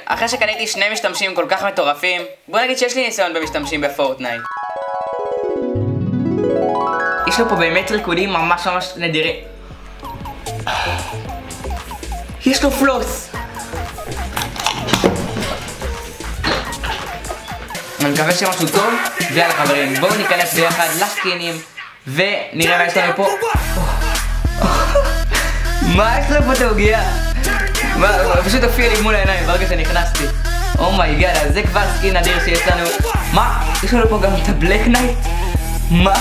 אחרי שקניתי שני משתמשים כל כך מטורפים, בוא נגיד שיש לי ניסיון במשתמשים בפורטנייט. יש לו פה באמת ריקודים ממש נדירים. יש לו פלוס. אני מקווה שמשהו טוב. ויאללה חברים, בואו ניכנס ביחד לסקינים ונראה מה יש לנו פה. מה יש לו פה תאוגיה? פשוט הופיע לי מול העיניים ברגע שנכנסתי. אומייגאד, אז זה כבר סקין נדיר שיש לנו. מה? יש לנו פה גם את הבלק נייט? מה?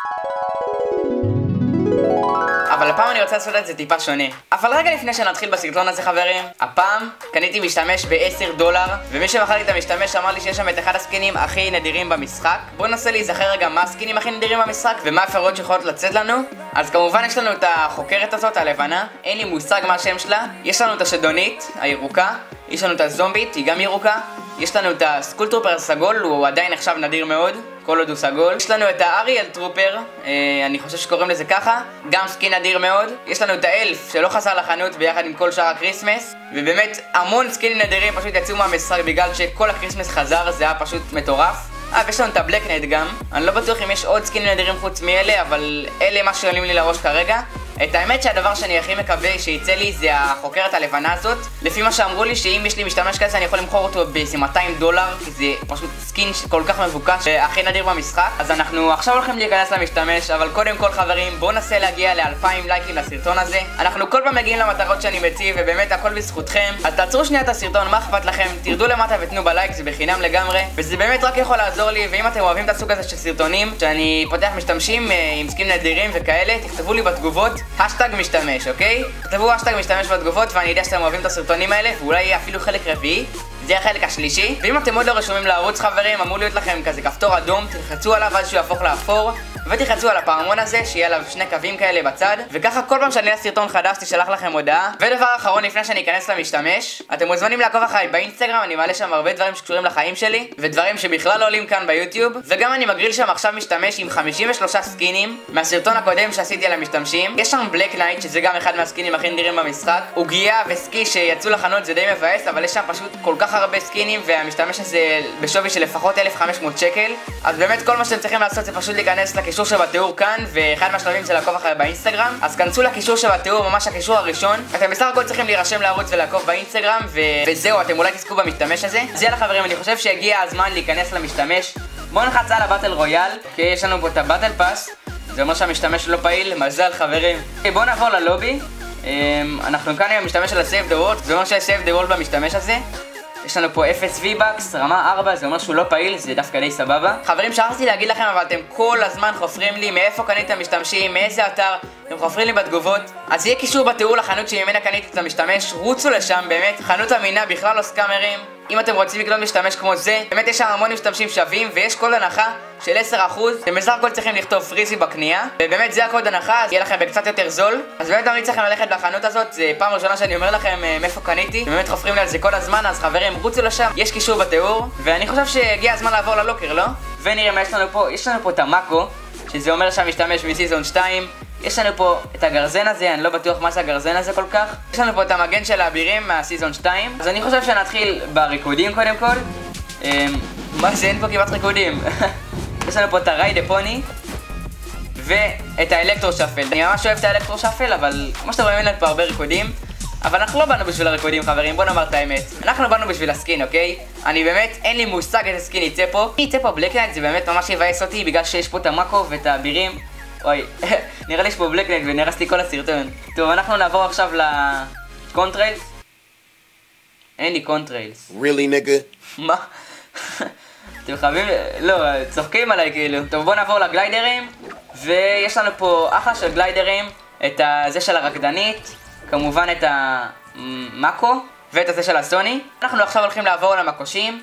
אבל הפעם אני רוצה לעשות את זה טיפה שונה. אבל רגע לפני שנתחיל בסרטון הזה חברים, הפעם קניתי משתמש ב$10, ומי שמכר לי את המשתמש אמר לי שיש שם את אחד הסקינים הכי נדירים במשחק. בואו ננסה להיזכר רגע מה הסקינים הכי נדירים במשחק ומה האפשרויות שיכולות לצאת לנו. אז כמובן יש לנו את החוקרת הזאת, הלבנה, אין לי מושג מה השם שלה. יש לנו את השדונית, הירוקה, יש לנו את הזומבית, היא גם ירוקה. יש לנו את הסקולטרופר הסגול, הוא עדיין נחשב נדיר מאוד, כל עוד הוא סגול. יש לנו את האריאל טרופר, אני חושב שקוראים לזה ככה, גם סקין נדיר מאוד. יש לנו את האלף שלא חסר לחנות ביחד עם כל שאר הקריסמס, ובאמת המון סקינים נדירים פשוט יצאו מהמשחק בגלל שכל הקריסמס חזר, זה היה פשוט מטורף. ויש לנו את הבלקנייט גם, אני לא בטוח אם יש עוד סקינים נדירים חוץ מאלה, אבל אלה מה שעולים לי לראש כרגע. את האמת שהדבר שאני הכי מקווה שיצא לי זה החוקרת הלבנה הזאת. לפי מה שאמרו לי שאם יש לי משתמש כזה אני יכול למכור אותו באיזה $200, כי זה פשוט סקין כל כך מבוקש והכי נדיר במשחק. אז אנחנו עכשיו הולכים להיכנס למשתמש, אבל קודם כל חברים בואו ננסה להגיע ל2,000 לייקים לסרטון הזה. אנחנו כל פעם מגיעים למטרות שאני מציב ובאמת הכל בזכותכם. אז תעצרו שנייה את הסרטון, מה אכפת לכם? תרדו למטה ותנו בלייק, זה בחינם לגמרי וזה באמת רק יכול לעזור לי. ואם אתם אוהבים את הסוג הזה של סרטונים שאני פותח משתמשים עם סקין נדירים וכאלה, תכתבו לי בתגובות השטג משתמש, אוקיי? תכתבו השטג משתמש בתגובות ואני יודע שאתם אוהבים את הסרטונים האלה ואולי יהיה אפילו חלק רביעי. זה החלק השלישי. ואם אתם עוד לא רשומים לערוץ חברים, אמור להיות לכם כזה כפתור אדום, תלחצו עליו עד שהוא יהפוך לאפור ותלחצו על הפעמון הזה שיהיה עליו שני קווים כאלה בצד, וככה כל פעם שאני אעשה סרטון חדש תשלח לכם הודעה. ודבר אחרון לפני שאני אכנס למשתמש, אתם מוזמנים לעקוב אחריי באינסטגרם, אני מעלה שם הרבה דברים שקשורים לחיים שלי ודברים שבכלל לא עולים כאן ביוטיוב, וגם אני מגריל שם עכשיו משתמש עם 53 סקינים מהסרטון הקודם שעשיתי על המשתמשים. יש שם בלק נייט שזה גם אחד מהסקינים הכי נדירים במשחק, עוגיה וסקי שיצאו לחנות, זה די מבאס, אבל יש שם פשוט כל כך הרבה סקינים והמשתמש הזה בשווי של לפחות 1,500 שקל. אז באמת כל מה שאתם צריכים לעשות זה פשוט להיכנס לקישור שבתיאור כאן, ואחד מהשלבים זה לעקוב אחרי באינסטגרם. אז כנסו לקישור שבתיאור, ממש הקישור הראשון. אתם בסך הכל צריכים להירשם לערוץ ולעקוב באינסטגרם וזהו, אתם אולי תזכו במשתמש הזה. אז יאללה חברים, אני חושב שהגיע הזמן להיכנס למשתמש. בואו נלחץ על הבטל רויאל, כי יש לנו פה את הבטל פאס, זה אומר שהמשתמש לא פעיל, מזל חברים. בואו נעבור ללובי. אנחנו כאן עם המשתמש של ה-Save the World, זה אומר ש-Save the World במשתמש הזה. יש לנו פה 0 V-Bucks, רמה 4, זה אומר שהוא לא פעיל, זה דווקא די סבבה. חברים, שכחתי להגיד לכם, אבל אתם כל הזמן חופרים לי מאיפה קניתם משתמשים, מאיזה אתר, אתם חופרים לי בתגובות. אז יהיה קישור בתיאור לחנות שממנה קניתי את המשתמש, רוצו לשם, באמת, חנות אמינה, בכלל לא סקאמרים. אם אתם רוצים לקנות משתמש כמו זה, באמת יש שם המון משתמשים שווים ויש קוד הנחה של 10%. אתם בסך הכל צריכים לכתוב פריזי בקנייה, ובאמת זה הקוד הנחה, אז יהיה לכם בקצת יותר זול. אז באמת אני צריכים ללכת לחנות הזאת, זה פעם ראשונה שאני אומר לכם מאיפה קניתי, באמת חופרים לי על זה כל הזמן, אז חברים רוצו לשם, יש קישור בתיאור, ואני חושב שהגיע הזמן לעבור ללוקר, לא? ונראה מה יש לנו פה. יש לנו פה את המאקו, שזה אומר שהמשתמש מסיזון 2. יש לנו פה את הגרזן הזה, אני לא בטוח מה זה הגרזן הזה כל כך. יש לנו פה את המגן של האבירים מהסיזון 2. אז אני חושב שנתחיל בריקודים קודם כל. מה זה? אין פה כמעט ריקודים. יש לנו פה את הריידה פוני ואת האלקטרו שפל. אני ממש אוהב את האלקטרו שפל, אבל כמו שאתם רואים אין לנו פה הרבה ריקודים. אבל אנחנו לא באנו בשביל הריקודים חברים, בוא נאמר את האמת. אנחנו באנו בשביל הסקין, אוקיי? אני באמת, אין לי מושג איזה סקין יצא פה. יצא פה בלקנייט, זה באמת ממש יבאס אותי בגלל שיש פה את המאקו ואת האבירים. אוי, נראה לי שפה בלקנייט ונרסתי כל הסרטון. טוב, אנחנו נעבור עכשיו לקונטריילס. אין לי קונטריילס. Really nigga? מה? אתם חייבים... לא, צוחקים עליי כאילו. טוב, בואו נעבור לגליידרים. ויש לנו פה אחלה של גליידרים. את זה של הרקדנית, כמובן את המאקו ואת זה של הסוני. אנחנו עכשיו הולכים לעבור למקושים.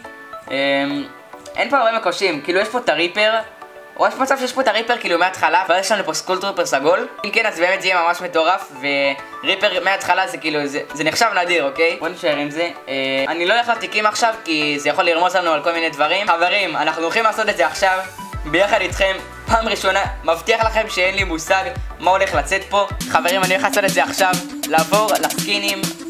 אין פה הרבה מקושים, כאילו יש פה את הריפר, או יש מצב שיש פה את הריפר כאילו מההתחלה, ואז יש לנו פה סקולטרופר סגול. אם כן, אז באמת זה יהיה ממש מטורף, וריפר מההתחלה זה כאילו, זה נחשב נדיר, אוקיי? בוא נשאר עם זה. אני לא הולך לתיקים עכשיו, כי זה יכול לרמוז לנו על כל מיני דברים. חברים, אנחנו הולכים לעשות את זה עכשיו, ביחד איתכם, פעם ראשונה. מבטיח לכם שאין לי מושג מה הולך לצאת פה. חברים, אני הולך לעשות את זה עכשיו, לעבור לסקינים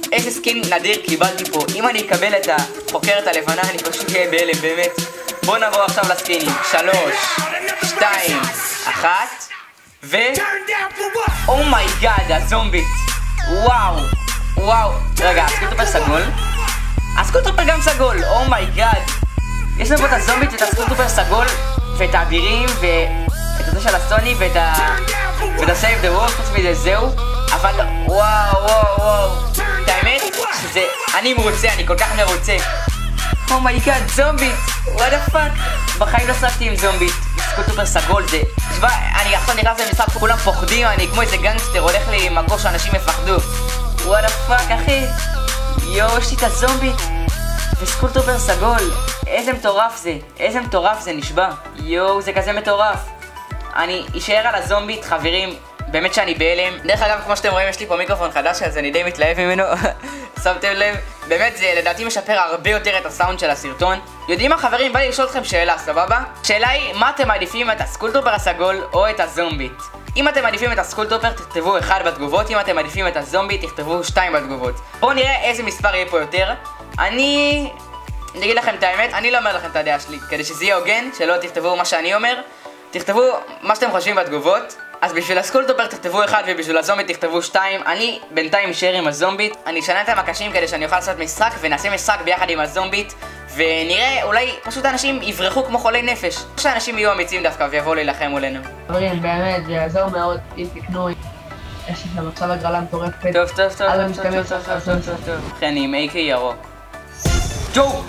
איזה סקין נדיר קיבלתי פה. אם אני אקבל את החוקרת הלבנה, אני פשוט אהיה בהלם, באמת. בואו נעבור עכשיו לסקינים. 3, 2, 1, ו... אומייגאד, הזומבית. וואו, וואו. רגע, הסקוטרופר סגול? הסקוטרופר גם סגול, אומייגאד. יש לנו פה את הזומבית ואת הסקוטרופר סגול, ואת האבירים, ואת הזה של הסוני, ואת הסייב דה וורק, חוץ מזה זהו. אבל וואו, וואו, וואו. את האמת, שזה... אני מרוצה, אני כל כך מרוצה. אומייגאד, זומבית! וואט דה פאק? בחיים לא שחקתי עם זומבית. סקוטרופר סגול זה... תשמע, אני עכשיו נכנס למשחק, כולם פוחדים, אני כמו איזה גנגסטר, הולך למקור שאנשים יפחדו. וואט דה פאק, אחי? יואו, יש לי את הזומבית. וסקוטרופר סגול. איזה מטורף זה. איזה מטורף זה, נשבע. יואו, זה כזה מטורף. אני אשאר על הזומבית, חברים. באמת שאני בהלם. דרך אגב, כמו שאתם רואים, יש לי פה מיקרופון חדש, אז אני די מתלהב ממנו. שמתם לב? באמת זה לדעתי משפר הרבה יותר את הסאונד של הסרטון. יודעים מה חברים? בא לי לשאול אתכם שאלה, סבבה? שאלה היא, מה אתם מעדיפים, את הסקוטרופר הסגול או את הזומבית? אם אתם מעדיפים את הסקוטרופר, תכתבו 1 בתגובות. אם אתם מעדיפים את הזומבית, תכתבו 2 בתגובות. בואו נראה איזה מספר יהיה פה יותר. אני אגיד לכם את האמת, אני לא אומר לכם את הדעה שלי, כדי שזה יהיה הוגן, שלא תכתבו מה שאני אומר. תכתבו מה שאתם חושבים בתגובות. אז בשביל הסקוטרופר תכתבו 1 ובשביל הזומבית תכתבו 2. אני בינתיים אשאר עם הזומבית. אני אשנה את המקשים כדי שאני אוכל לעשות משחק, ונעשה משחק ביחד עם הזומבית, ונראה, אולי פשוט אנשים יברחו כמו חולי נפש, או שאנשים יהיו אמיצים דווקא ויבואו להילחם מולנו. חברים, באמת, זה יעזור מאוד אם תקנו. יש לכם עכשיו הגרלה מטורפת. טוב, טוב, טוב, טוב. אחי, אני עם AK ירוק. ג'ו!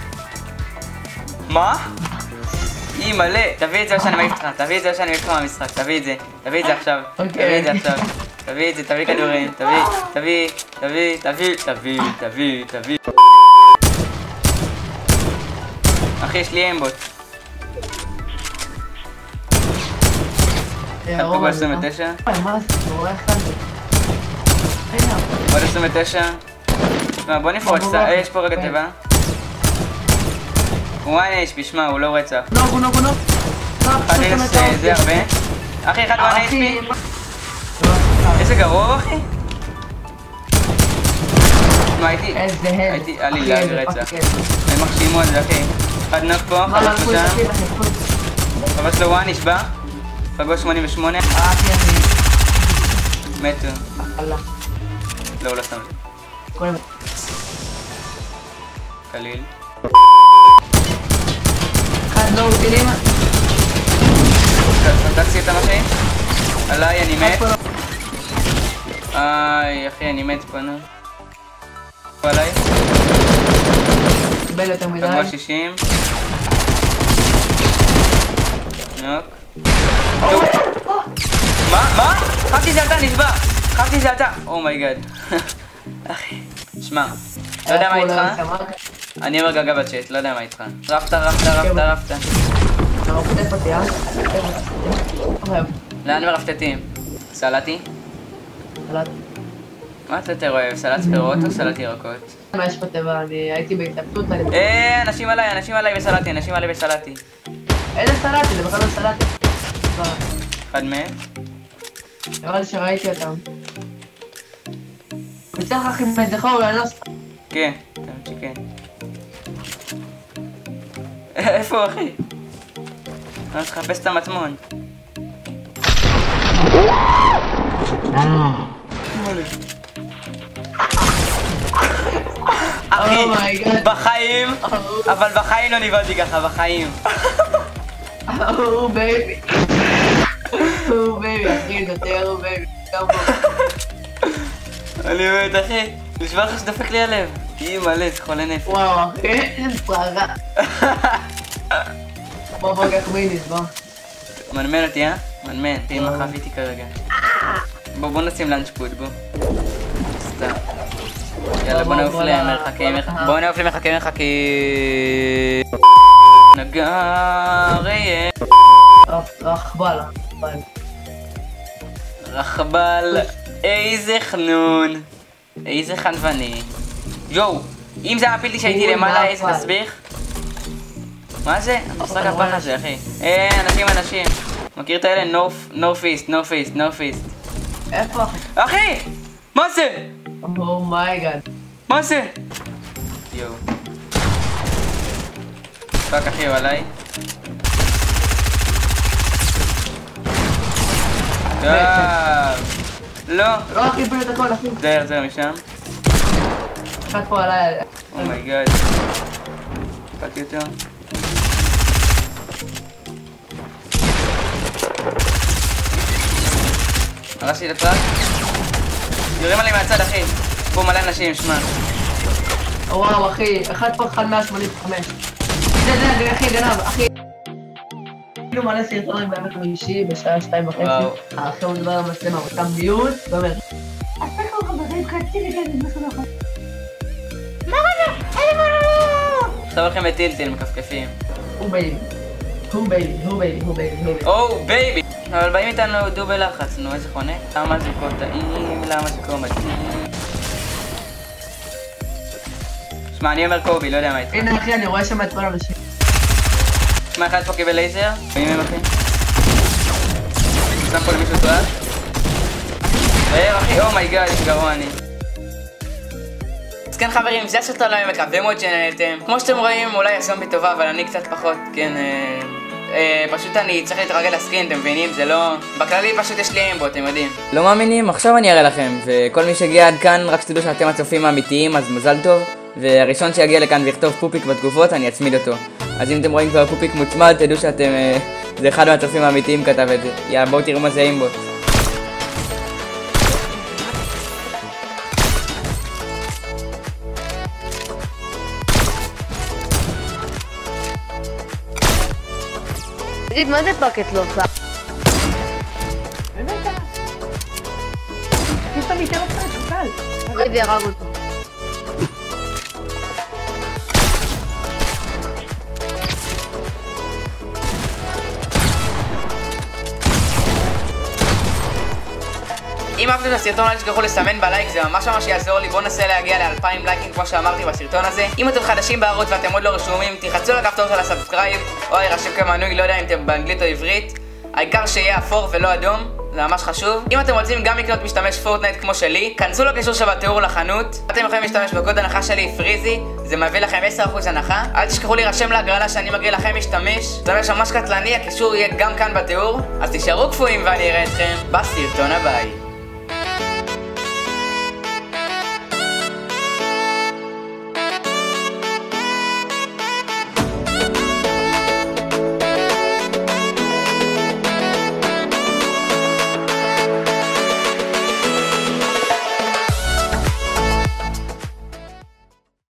מה? אי מלא, תביא את זה או שאני מעיף אותך, תביא את זה או שאני מעיף אותך מהמשחק, תביא את זה, תביא את זה עכשיו, תביא את זה עכשיו, תביא את זה, תביא כדורים, תביא. אחי, יש לי אמבוט. אחד פה ב-29. מה זה? בורח כאן. עוד 29. תשמע, בוא נפרוץ, יש פה רגע טבע. הוא 1 HP, שמע, הוא לא רצח. גונו. זה הרבה. אחי, אחד 1 HP. איזה גרוע, אחי. תשמע, הייתי עלילה ורצח. הם מחשימו על זה, אחי. אחד נוק פה, חבש פה שם. חבש לו 1, נשבע. פגוש 88. מתו. לא, הוא לא שם לי. קליל. לא, טילים. פתחתי את המחים. עליי, אני מת. איי, אחי, אני מת פה, נו. עליי. קיבל יותר מדי. פגוע 60. נוק. מה? חפתי זה אתה, נשבע. חפתי זה אתה. אומייגאד. אחי, שמע. לא יודע מה איתך. אני אומר גגה בצ'אט, לא יודע מה איתך. רפת. אתה רפתת אותי, לאן מרפתתים? סלטי? סלט. מה אתה יותר אוהב? סלט פירות או סלט ירקות? מה יש בטבע? אני הייתי בהתלבטות. אנשים עליי בסלטי. איזה סלטי? זה בכלל לא סלטי. אחד מהם? נראה לי שראיתי אותם. מצליח לך עם זכור, אני לא... כן, תאמת שכן. איפה הוא, אחי? אני צריך לחפש את המטמון. אחי, בחיים, אבל בחיים לא נבעתי ככה, בחיים. בייבי, אחי, זה תיארו בייבי. אני באמת, אחי, נשמע לך שדפק לי הלב. היא מלא, זה חולה נפש. וואו, אחי, אין פררה. בוא קח מיניס, בוא. מנמן אותי, מנמן, תהיה מחף איתי כרגע. בוא נשים לאנצ'פוד, בוא. סתם. יאללה, בוא נעוף למרחקים. נגר יהיה. רכבל. איזה חנון. איזה חנווני. יואו, אם זה המפיל שהייתי למעלה, איזה תסביך? מה זה? המשחק הפח הזה, אחי. אנשים. מכיר את האלה? no fist. איפה? אחי! מה זה? אומייגאד. מה זה? יואו. פאק אחי הוא עליי. לא. לא אחי, פיל את הכל אחי. זהר משם. אחד פה עליי. אומייגאד. פאק יותר. הרסתי את הטראק. יורים עלי מהצד אחי. פה מלא אנשים, שמע. וואו אחי, אחד פה 185. זה אחי גנב, אחי. כאילו מלא סרטונים באמת מגישי בשעה 2:30. אחי הוא מדבר על מצלמה, אותם מיוט, ואומר אז תקו חברים, חצי לגן, משהו נכון. מה רבה? עכשיו הולכים לטילטל, מקפקפים. הוא בייבי. או בייבי! אבל באים איתנו דובל לחץ, נו איזה חונק. למה זה כה טעים? למה זה כה מתאים? שמע, אני אומר קובי, לא יודע מה איתך. הנה אחי, אני רואה שם את כל האנשים. שמע, אחד פה קיבל לייזר. מי הם אחי? שם פה למישהו טראק. אחי, אומייגאד, איש גרוע אני. אז כן חברים, זה הסרטון היום, מקווה מאוד שנהנתם. כמו שאתם רואים, אולי הזומבי טובה, אבל אני קצת פחות, כן, פשוט אני צריך להתרגל לסקין, אתם מבינים? זה לא... בכללי פשוט יש לי אימבו, אתם יודעים. לא מאמינים? עכשיו אני אראה לכם, וכל מי שהגיע עד כאן, רק שתדעו שאתם הצופים האמיתיים, אז מזל טוב. והראשון שיגיע לכאן ויכתוב פופיק בתגובות, אני אצמיד אותו. אז אם אתם רואים כבר פופיק מוצמד, תדעו שאתם... זה אחד מהצופים האמיתיים כתב את זה. יאללה, בואו תראו מה זה אימבוט. תגיד, מה זה פאקט לא עושה? באמת? פתאום ייתן אותך, שקל. רגע, הרג אותו. אם אהבתם את הסרטון, אל תשכחו לסמן בלייק, זה ממש יעזור לי. בואו ננסה להגיע ל2,000 לייקים כמו שאמרתי בסרטון הזה. אם אתם חדשים בערוץ ואתם עוד לא רשומים, תחצו על הכפתור של הסאבסקרייב או יירשם כמנוי, לא יודע אם אתם באנגלית או עברית. העיקר שיהיה אפור ולא אדום, זה ממש חשוב. אם אתם רוצים גם לקנות משתמש פורטנייט כמו שלי, כנסו לקישור שבתיאור לחנות. אתם יכולים להשתמש בקוד הנחה שלי פריזי, זה מביא לכם 10% הנחה. אל תשכחו להירשם להגרלה שאני מגריל לכם משתמש, זה ממש קטלני, הקישור יהיה גם כאן בתיאור. אז תישארו קפואים ואני אראה אתכם בסרטון הבא.